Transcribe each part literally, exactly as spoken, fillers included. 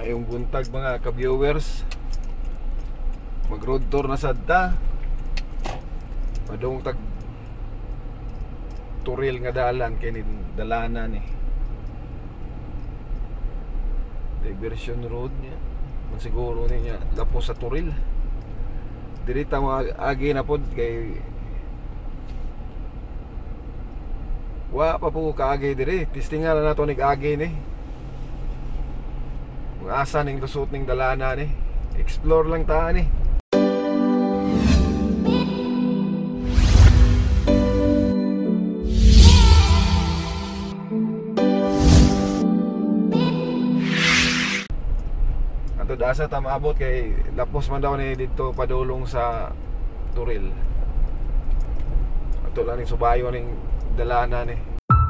Ayong buntag mga ka-viewers, mag road tour na sadta padung tag turil nga dalan kay ni dalanan eh diversion road niya man siguro niya lapos sa turil dirita mga agi na pod kay wa pa po kaagi diri tistingan na nato nig agi ni kung asa ning lusot ning dalana ni explore lang ta ni. Ato dasa ta maabot kay lapos man daw ni dito padulong sa turil. Ato lang ning subayo ning dalana ni.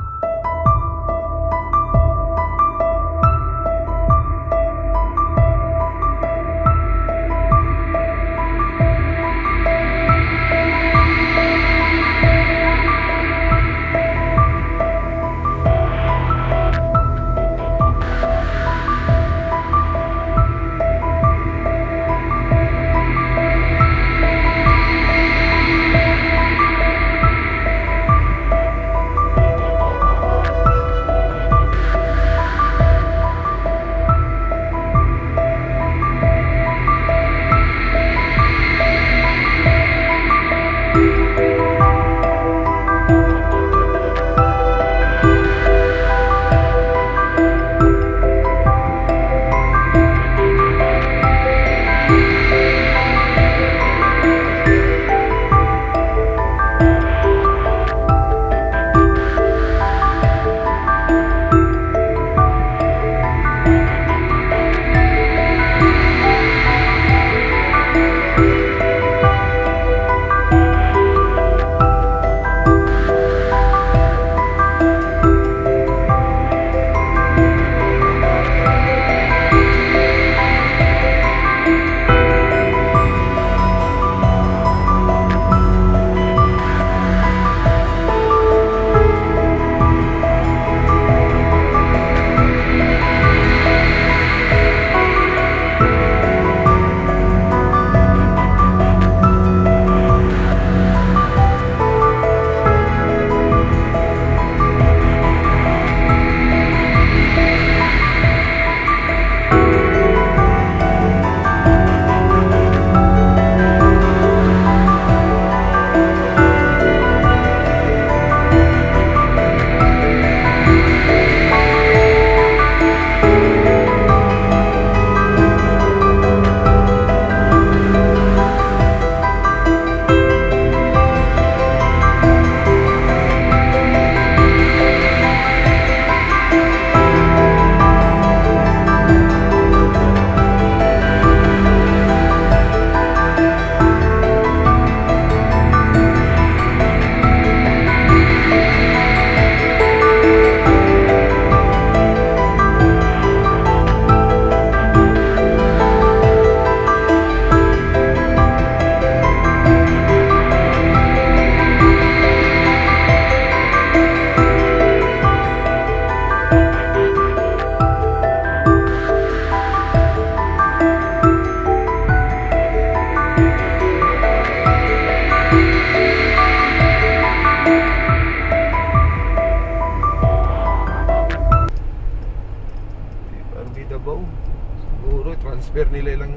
Siguro transfer nila lang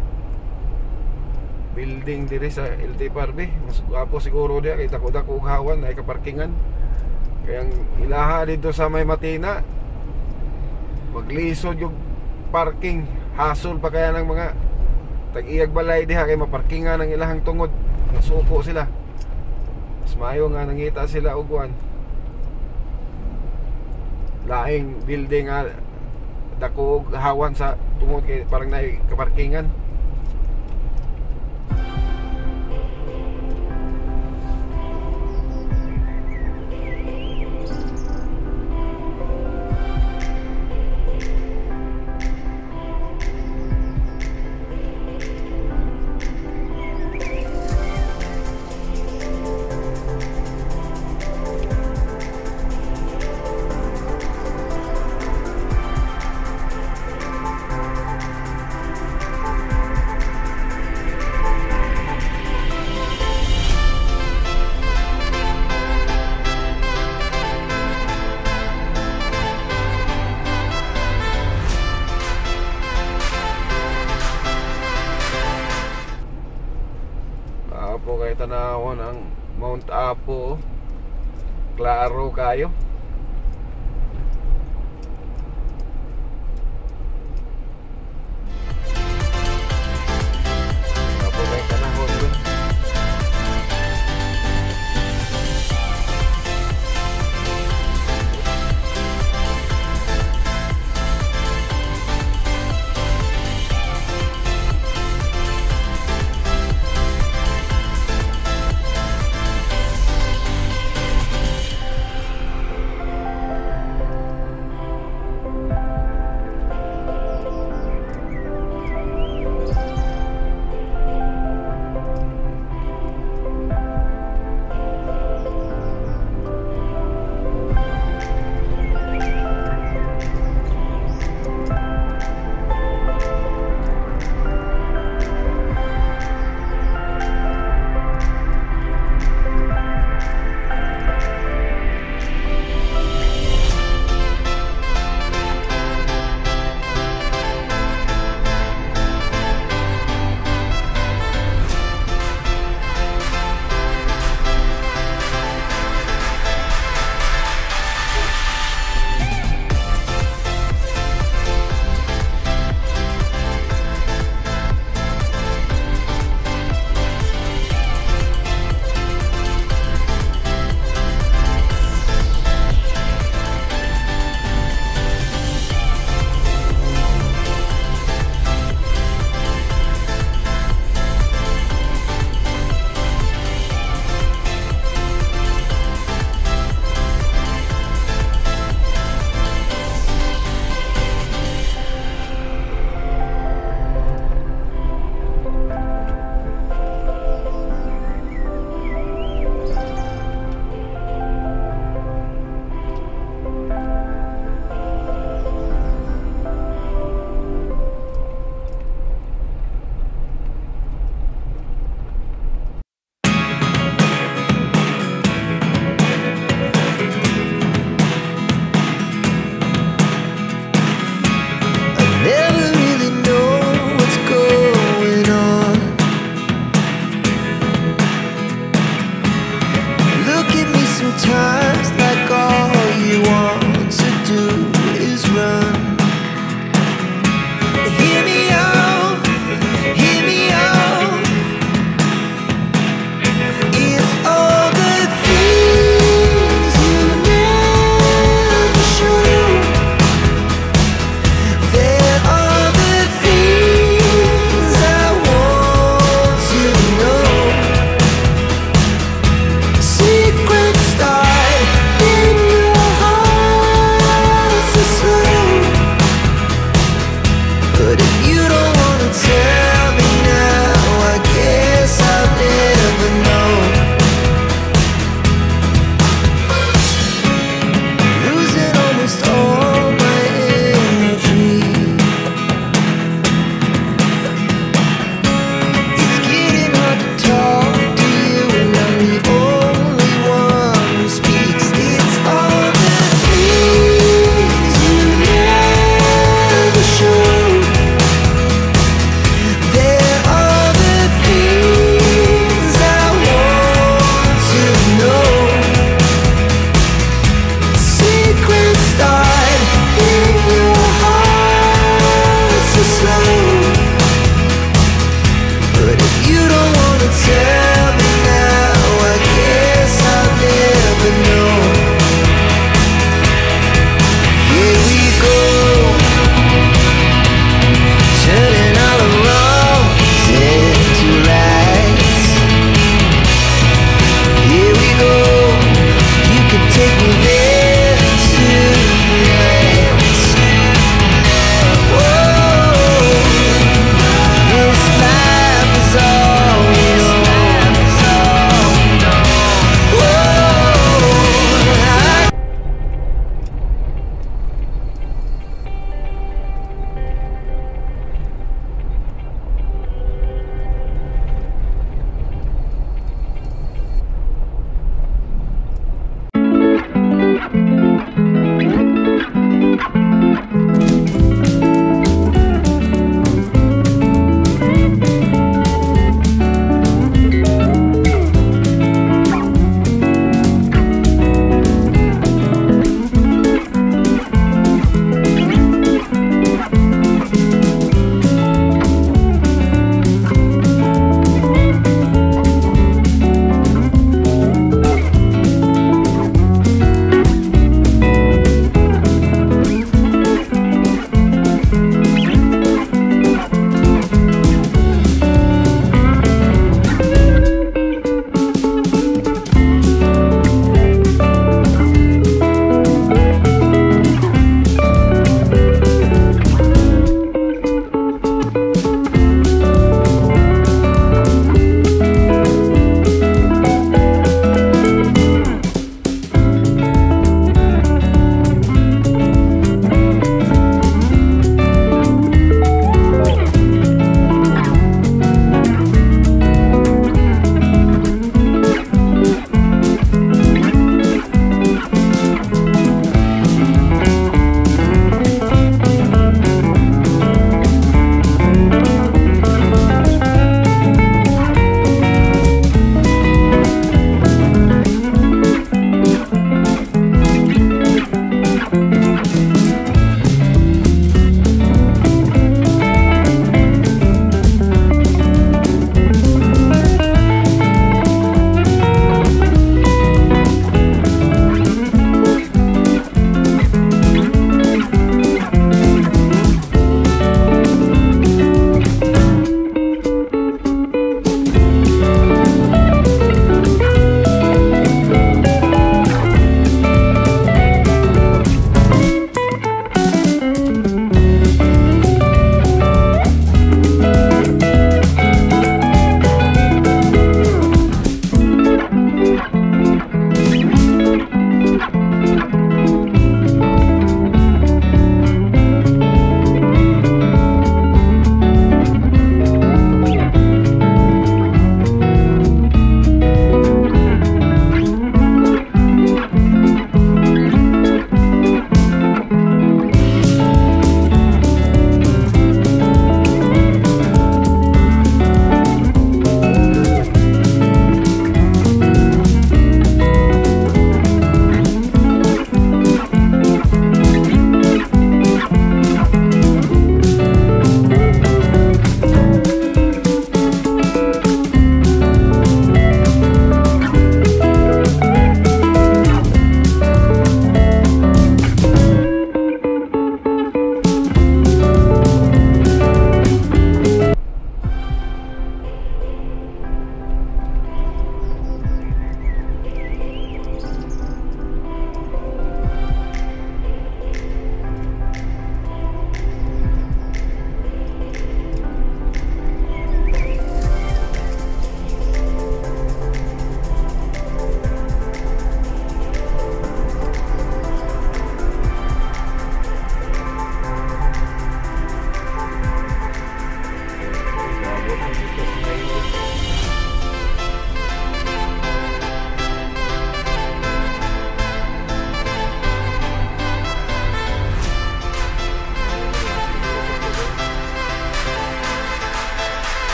building diri sa L T Parbe. Mas gwapo siguro dia kay dako-dako hawan ay kaparkingan. Kaya ang ilaha dito sa May Matina maglisod yung parking, hasol pa kaya ng mga tag-iyag balay diha kay maparkingan ang ilahang tungod. Nasuko sila. Mas maayo nga nangita sila og kuan. Laing building nga dako hawan sa tungod kay parang nay kaparkingan. Mao ang Mount Apo. Klaro kayo. Apo may kanahon doon.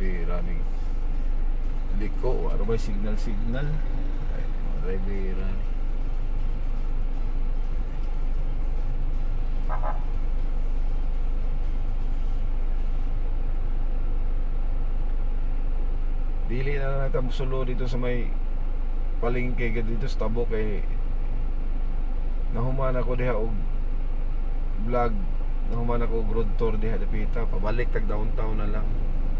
Rivera ni liko ano ba signal signal ay Rivera ni dili na natin musulo dito sa may palengke dito sa Tabo kay nahuman ako diha og vlog, nahuman ako og road tour diha dapita, pabalik tag downtown na lang.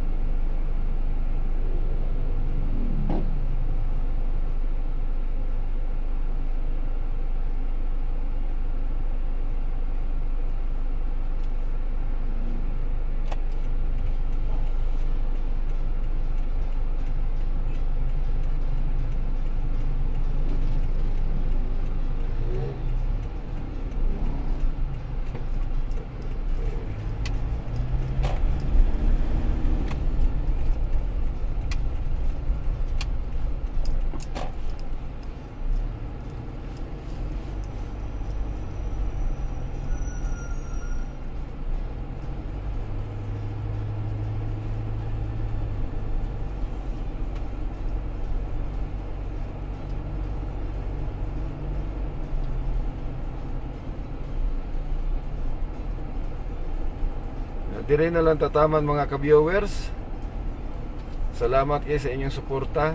Dire na lang tataman mga ka-viewers. Salamat kayo sa inyong suporta.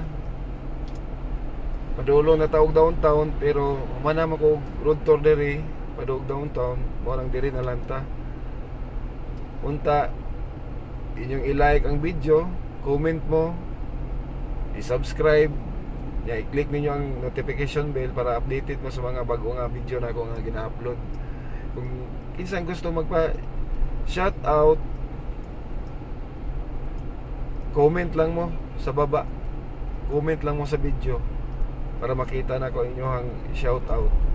Padulo na taog downtown pero humanam ako road tour dire padug downtown, mo nang dire na lang ta. Unta inyong i-like ang video, comment mo, i-subscribe, ya i-click ninyo ang notification bell para updated mo sa mga bago nga video na ako nga gina-upload. Kung kinsan gusto magpa shout out, comment lang mo sa baba, comment lang mo sa video para makita na ko inyong shout out.